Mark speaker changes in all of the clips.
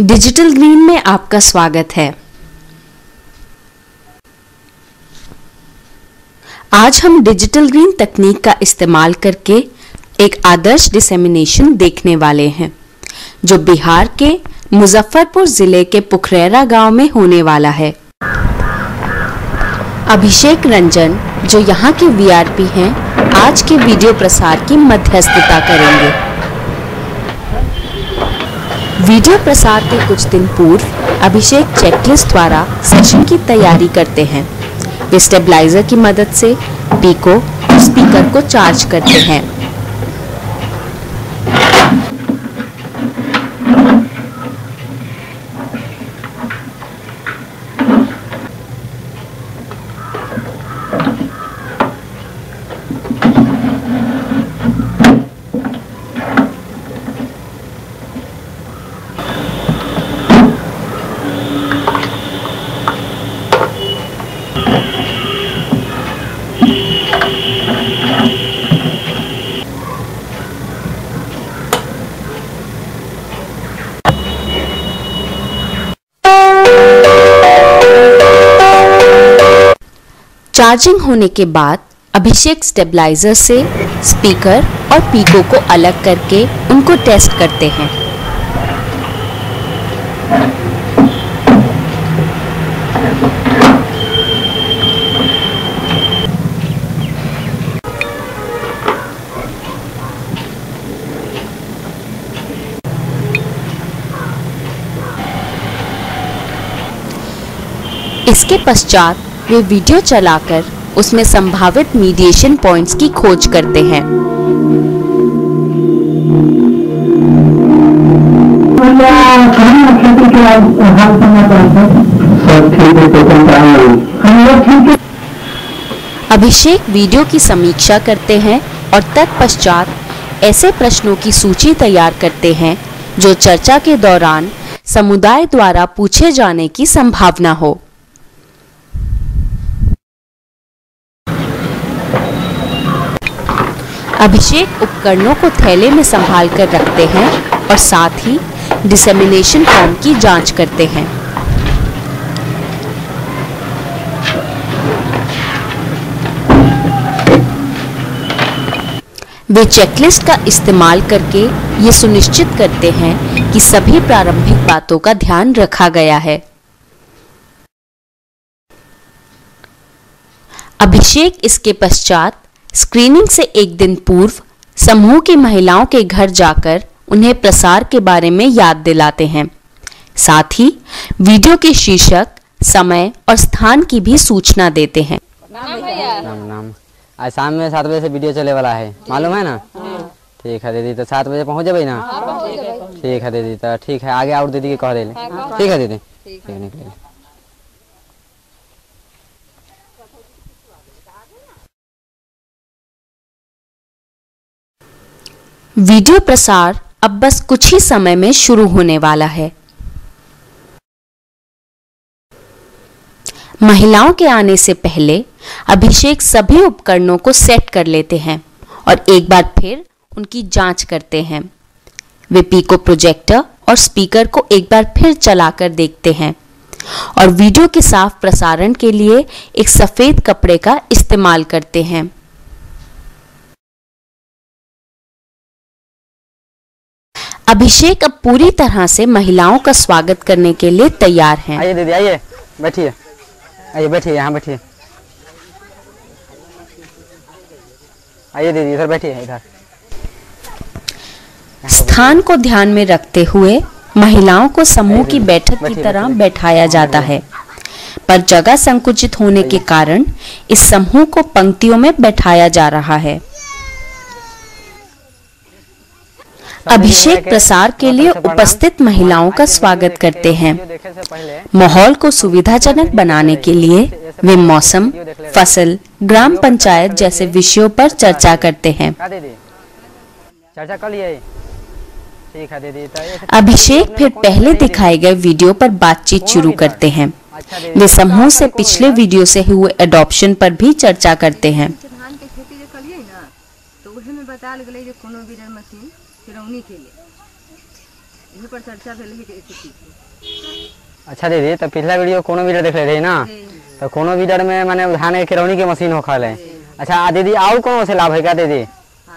Speaker 1: Digital green में आपका स्वागत है। आज हम डिजिटल ग्रीन तकनीक का इस्तेमाल करके एक आदर्श डिसेमिनेशन देखने वाले हैं जो बिहार के मुजफ्फरपुर जिले के पुखरैरा गांव में होने वाला है। अभिषेक रंजन जो यहाँ के वीआरपी हैं, आज के वीडियो प्रसार की मध्यस्थता करेंगे। वीडियो प्रसार के कुछ दिन पूर्व अभिषेक चेकलिस्ट द्वारा सेशन की तैयारी करते हैं। वे स्टेबलाइजर की मदद से पीको और स्पीकर को चार्ज करते हैं। चार्जिंग होने के बाद अभिषेक स्टेबलाइजर से स्पीकर और पीको को अलग करके उनको टेस्ट करते हैं। इसके पश्चात वे वीडियो चलाकर उसमें संभावित मीडिएशन पॉइंट्स की खोज करते हैं। अभिषेक वीडियो की समीक्षा करते हैं और तत्पश्चात ऐसे प्रश्नों की सूची तैयार करते हैं जो चर्चा के दौरान समुदाय द्वारा पूछे जाने की संभावना हो। अभिषेक उपकरणों को थैले में संभाल कर रखते हैं और साथ ही डिसेमिनेशन फॉर्म की जांच करते हैं। वे चेकलिस्ट का इस्तेमाल करके ये सुनिश्चित करते हैं कि सभी प्रारंभिक बातों का ध्यान रखा गया है। अभिषेक इसके पश्चात स्क्रीनिंग से एक दिन पूर्व समूह की महिलाओं के घर जाकर उन्हें प्रसार के बारे में याद दिलाते हैं। साथ ही वीडियो के शीर्षक, समय और स्थान की भी सूचना देते हैं।
Speaker 2: नाम आज शाम में 7 बजे से वीडियो चले वाला है, मालूम है ना? ठीक है दीदी, तो 7 बजे पहुँच जाए ना? ठीक है दीदी, तो ठीक है, आगे और दीदी के कह दे। ठीक है दीदी, ठीक निकले।
Speaker 1: वीडियो प्रसार अब बस कुछ ही समय में शुरू होने वाला है। महिलाओं के आने से पहले अभिषेक सभी उपकरणों को सेट कर लेते हैं और एक बार फिर उनकी जांच करते हैं। वे पीको प्रोजेक्टर और स्पीकर को एक बार फिर चलाकर देखते हैं और वीडियो के साफ प्रसारण के लिए एक सफेद कपड़े का इस्तेमाल करते हैं। अभिषेक अब पूरी तरह से महिलाओं का स्वागत करने के लिए तैयार हैं।
Speaker 2: आइए दीदी, आइए बैठिए, आइए बैठिए, यहाँ बैठिए। आइए दीदी, इधर बैठिए, इधर।
Speaker 1: स्थान को ध्यान में रखते हुए महिलाओं को समूह की बैठक की तरह बैठाया जाता है, पर जगह संकुचित होने के कारण इस समूह को पंक्तियों में बैठाया जा रहा है। अभिषेक प्रसार के लिए उपस्थित महिलाओं का स्वागत करते हैं। माहौल को सुविधाजनक बनाने के लिए वे मौसम, फसल, ग्राम पंचायत जैसे विषयों पर चर्चा करते हैं।
Speaker 2: चर्चा कर लिए। ठीक है दीदी,
Speaker 1: अभिषेक फिर पहले दिखाए गए वीडियो पर बातचीत शुरू करते हैं। वे समूह से पिछले वीडियो से हुए एडॉप्शन पर भी चर्चा करते हैं।
Speaker 3: पर चर्चा भेल है कि
Speaker 2: अच्छा दीदी, तो पिछला वीडियो कोनो वीडियो देख ले रही ना, तो कोनो वीडियो में माने धान के किरौनी के मशीन होखल है। अच्छा दीदी और कौन से लाभ है क्या दीदी?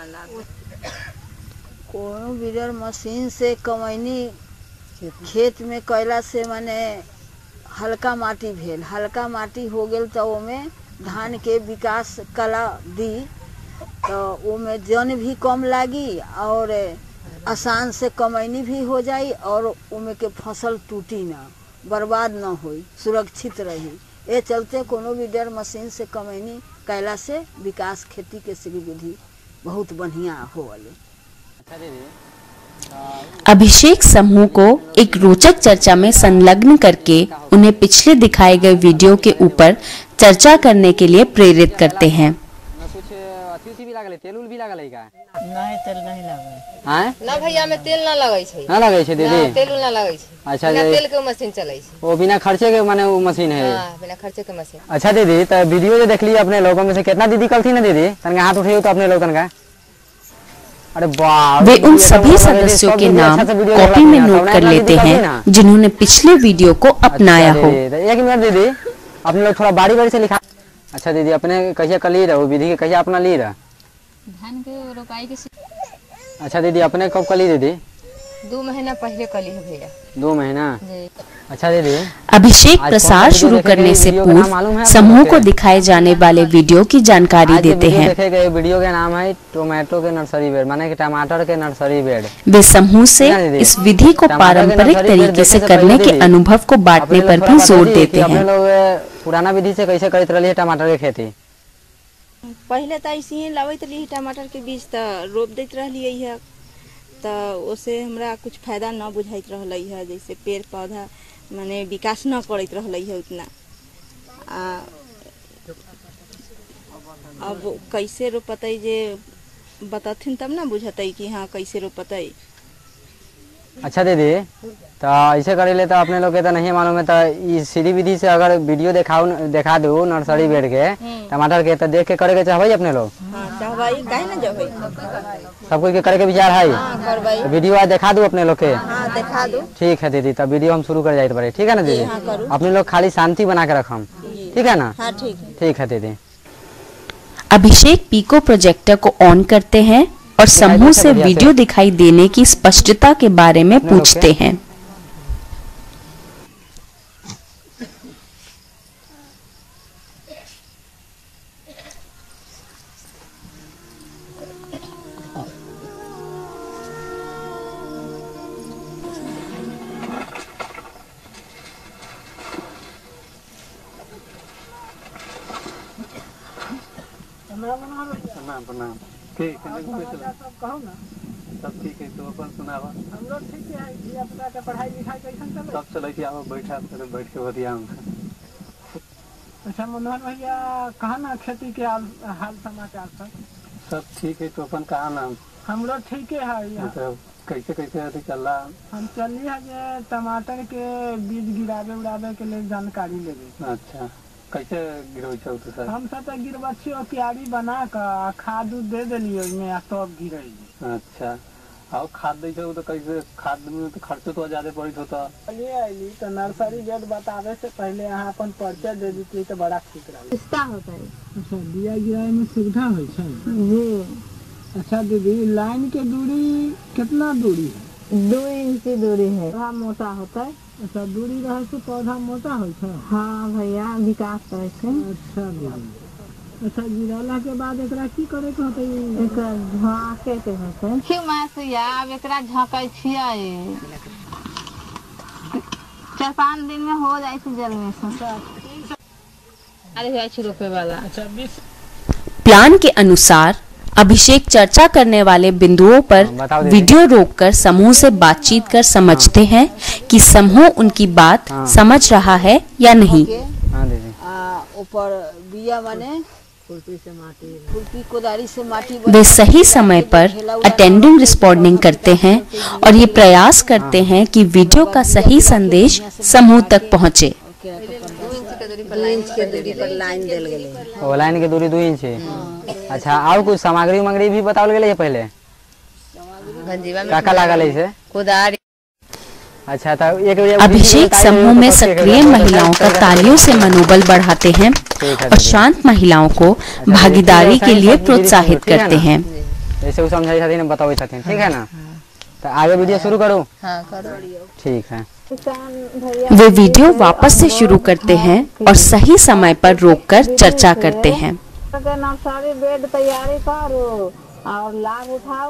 Speaker 3: कोनो वीडर मशीन से कमैनी खेत में कैला से माने हल्का माटी भेल, हल्का माटी हो गेल तो ओमे धान के विकास कला दी, तो ओमे जन भी कम लागी और आसान से कमैनी भी हो जाई और ओमे के फसल टूटी ना, बर्बाद ना होई, सुरक्षित रही। ये चलते कोनो वीडर मशीन से कमैनी कैला से विकास खेती के गतिविधि बहुत बढ़िया होले।
Speaker 2: अच्छा दीदी,
Speaker 1: अभिषेक समूह को एक रोचक चर्चा में संलग्न करके उन्हें पिछले दिखाए गए वीडियो के ऊपर चर्चा करने के लिए प्रेरित करते हैं।
Speaker 2: कुछ अथी भी लागल है, तेल उल भी लागल है का?
Speaker 3: नहीं, तेल नहीं लगे।
Speaker 2: हैं?
Speaker 4: ना भैया में तेल ना लगै छै।
Speaker 2: ना लगे छे दीदी?
Speaker 4: ना, तेल ना लगै छै।
Speaker 2: अच्छा
Speaker 4: बिना
Speaker 2: जी,
Speaker 4: तेल के मशीन चलै छै।
Speaker 2: वो बिना खर्चे के माने वो मशीन है।
Speaker 4: हां, बिना खर्चे के मशीन।
Speaker 2: अच्छा दीदी, तो वीडियो जो देख लिया अपने लोगों में से कितना दीदी कल थी ना दीदी, तनका हाथ उठाइयो तो अपने लोग तनका। अरे वाह,
Speaker 1: वे उन सभी सदस्यों के नाम कॉपी में नोट कर लेते हैं जिन्होंने पिछले वीडियो को अपनाया हो।
Speaker 2: एक मिनट दीदी, अपने लोग थोड़ा बारी बारी से लिखा। अच्छा दीदी, अपने कहिया कल ली रहा विधि के कहिया अपना ली रहा
Speaker 4: धान के रोपाई के?
Speaker 2: अच्छा दीदी, अपने कब कली दीदी?
Speaker 4: 2 महीना पहले कली है भैया।
Speaker 2: 2 महीना?
Speaker 4: जी।
Speaker 2: अच्छा दीदी,
Speaker 1: अभिषेक प्रसार शुरू करने से पूर्व समूह को दिखाए जाने वाले वीडियो की जानकारी देते हैं।
Speaker 2: देखे गए वीडियो का नाम है टोमेटो के नर्सरी बेड, माने कि टमाटर के नर्सरी बेड।
Speaker 1: वे समूह से इस विधि को पारंपरिक तरीके से करने के अनुभव को बांटने पर भी जोर देते हैं।
Speaker 2: अपने लोग पुराना विधि से कैसे करते रही टमाटर के खेती?
Speaker 5: पहले तो ऐसे ही लावत रही टमाटर के बीज, तो रोप देते रहलिए है, तो उससे हमरा कुछ फायदा न बुझाइत रहल है, जैसे पेड़ पौधा माने विकास न करत रहल है उतना। अब कैसे रोपतै जे बताथिन तब ना बुझतै कि हाँ कैसे रोपतै।
Speaker 2: अच्छा दीदी, तो ऐसे करे ले तो अपने लोग के तो नहीं मालूम है, तो इस सीधी विधि से अगर वीडियो देखा दो नर्सरी बेड के टमाटर के, तो देख के करे के चाहबे अपने लोग?
Speaker 5: हाँ चाहबे, काहे ना जबै,
Speaker 2: सब कुछ के करे के विचार है।
Speaker 5: हाँ करबै।
Speaker 2: तो वीडियो आज दिखा दो अपने लोग के?
Speaker 5: हाँ दिखा दो।
Speaker 2: ठीक है दीदी, तब वीडियो हम शुरू कर जाए बड़े, ठीक है ना दीदी?
Speaker 5: हाँ करो।
Speaker 2: अपने लोग खाली शांति बना के रखम, ठीक है ना?
Speaker 5: हाँ ठीक है।
Speaker 2: ठीक है दीदी।
Speaker 1: अभिषेक पीको प्रोजेक्टर को ऑन करते हैं और समूह से वीडियो दिखाई देने की स्पष्टता के बारे में पूछते हैं।
Speaker 6: प्रणाम। ठीक है, सब ठीक है, तो अपन सुनावा। हम लोग ठीक है, ये अपना के पढ़ाई लिखाई कैसन चले? सब चले कि आओ बैठा बैठ के बतिया। अच्छा मनोहर भैया, कहाँ ना खेती के हाल समाचार सब ठीक है, तो अपन कहाँ नाम? हम लोग ठीक है। कैसे कैसे अभी चल रहा? हम चलिए है टमाटर के बीज गिरावे उड़ावे के लिए जानकारी लेवे। अच्छा, कैसे गिरवे छौ तो सर? हम सब तो गिरवा छियो, क्यारी बना कर खाद दे देलिए उसमें, तब गिरे। अच्छा, और खाद दे छौ तो कैसे? खाद में तो खर्चो तो ज्यादा पड़त होता। चलिए आइली तो नर्सरी बेड बतावे से पहले यहाँ अपन परिचय दे देती तो बड़ा ठीक रहे।
Speaker 5: कितना होता है?
Speaker 6: अच्छा, बिया गिराए में सुविधा हो
Speaker 5: जी।
Speaker 6: अच्छा दीदी, लाइन के दूरी कितना दूरी है?
Speaker 5: 2 इंच दूरी है।
Speaker 6: पौधा मोटा होता है? अच्छा, दूरी रहे से पौधा मोटा होता है?
Speaker 5: हाँ भैया, विकास करे छै।
Speaker 6: अच्छा दीदी, अच्छा गिराला के बाद एकरा की करे के होते?
Speaker 5: एकरा झाँके के होते।
Speaker 4: क्यों मासिया अब एकरा झाँकै छियै, 4-5 दिन में हो जाए छै जल में से। अरे जाए छै रोपे वाला।
Speaker 6: अच्छा, 20
Speaker 1: प्लान के अनुसार अभिषेक चर्चा करने वाले बिंदुओं पर वीडियो रोककर समूह से बातचीत कर समझते हैं कि समूह उनकी बात समझ रहा है या नहीं।
Speaker 3: ऊपर बिया माने खुरपी कोदारी से माटी
Speaker 1: वे सही समय पर अटेंडिंग रिस्पॉन्डिंग करते हैं और ये प्रयास करते हैं कि वीडियो का सही संदेश समूह तक पहुंचे।
Speaker 3: 2 इंच के दूरी पर लाइन देल गेले।
Speaker 2: ओ लाइन के दूरी 2 इंच है। अच्छा, और कुछ सामग्री भी बताओ गेले पहले?
Speaker 4: गंजीवा में
Speaker 2: का लागल है से?
Speaker 4: कोदारी
Speaker 2: अच्छा तो एक वीडियो
Speaker 1: अभिषेक समूह में सक्रिय महिलाओं का तालियों से मनोबल बढ़ाते हैं और शांत महिलाओं को भागीदारी के लिए प्रोत्साहित करते हैं।
Speaker 2: जैसे वो समझाई छथिन बतावे छथिन, ठीक है ना। तो आगे वीडियो शुरू करूँ?
Speaker 3: हाँ करो।
Speaker 2: ठीक है।
Speaker 1: वे वीडियो वापस से शुरू करते हैं और सही समय पर रोककर चर्चा करते हैं।
Speaker 4: नर्सरी बेड तैयारी करो और लाभ उठाओ।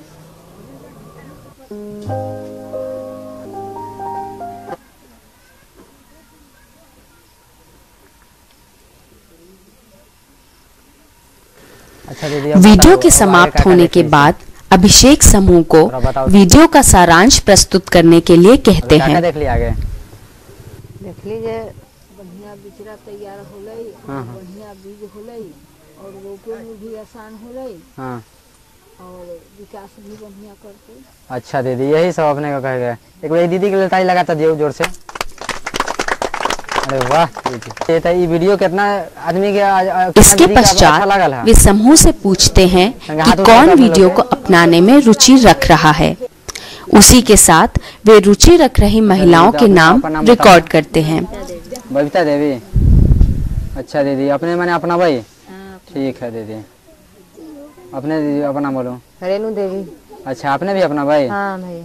Speaker 2: अच्छा दीदी,
Speaker 1: वीडियो के समाप्त होने के बाद अभिषेक समूह को वीडियो का सारांश प्रस्तुत करने के लिए कहते हैं।
Speaker 2: देख लिया आगे,
Speaker 3: देख लीजिए बढ़िया बिचरा तैयार होलई, बढ़िया बीज होलई और रोपे में भी आसान होलई
Speaker 2: हाँ
Speaker 3: और विकास भी बढ़िया करते।
Speaker 2: अच्छा दीदी, यही सब अपने को कह गए। एक बार दीदी के लिए ताली लगाता दियो जोर से। अरे वाह दीदी, ये वीडियो कितना आदमी के
Speaker 1: इसके पश्चात वे समूह से पूछते हैं कि कौन वीडियो को अपनाने में रुचि रख रहा है। उसी के साथ वे रुचि रख रही महिलाओं के नाम रिकॉर्ड करते हैं।
Speaker 2: बबीता देवी। अच्छा दीदी, अपने मैंने अपना भाई। ठीक है दीदी, अपने दीदी अपना बोलो।
Speaker 3: रेणु देवी।
Speaker 2: अच्छा, आपने भी अपना भाई?
Speaker 3: हाँ भाई।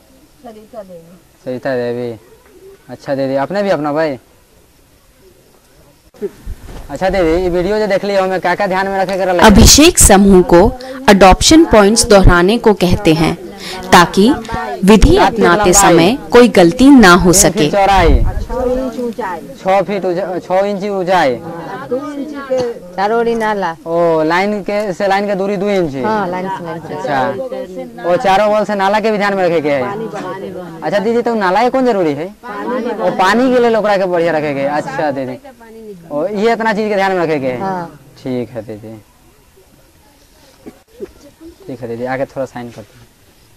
Speaker 2: सरिता देवी। अच्छा दीदी, आपने भी अपना भाई? अच्छा दीदी, ये वीडियो जो देख लिया हमें क्या क्या ध्यान में रखे कर?
Speaker 1: अभिषेक समूह को अडॉप्शन पॉइंट्स दोहराने को कहते हैं ताकि विधि अपनाते समय कोई गलती ना हो सके।
Speaker 2: चौड़ाई 6 फीट 6 इंच ऊंचाई,
Speaker 3: 2 इंच के चारों नाला।
Speaker 2: ओ लाइन के से लाइन के दूरी 2 इंच।
Speaker 3: हाँ, लाइन से लाइन।
Speaker 2: अच्छा, वो चारों बॉल से नाला के भी ध्यान में रखे के है। अच्छा दीदी, तो नाला के कौन जरूरी है? वो पानी के लिए लोकड़ा के बढ़िया रखे गए। अच्छा दीदी, और ये इतना चीज के ध्यान में रखे गए। ठीक है दीदी, ठीक है दीदी, आगे थोड़ा साइन करते हैं।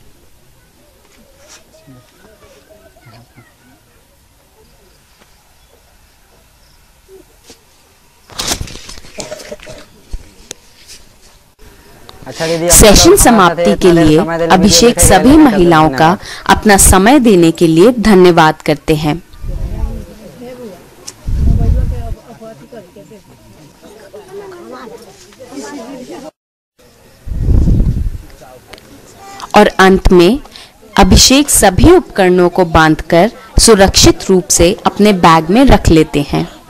Speaker 2: अच्छा दीदी,
Speaker 1: सेशन समाप्ति के लिए अभिषेक सभी महिलाओं का अपना समय देने के लिए धन्यवाद करते हैं और अंत में अभिषेक सभी उपकरणों को बांधकर सुरक्षित रूप से अपने बैग में रख लेते हैं।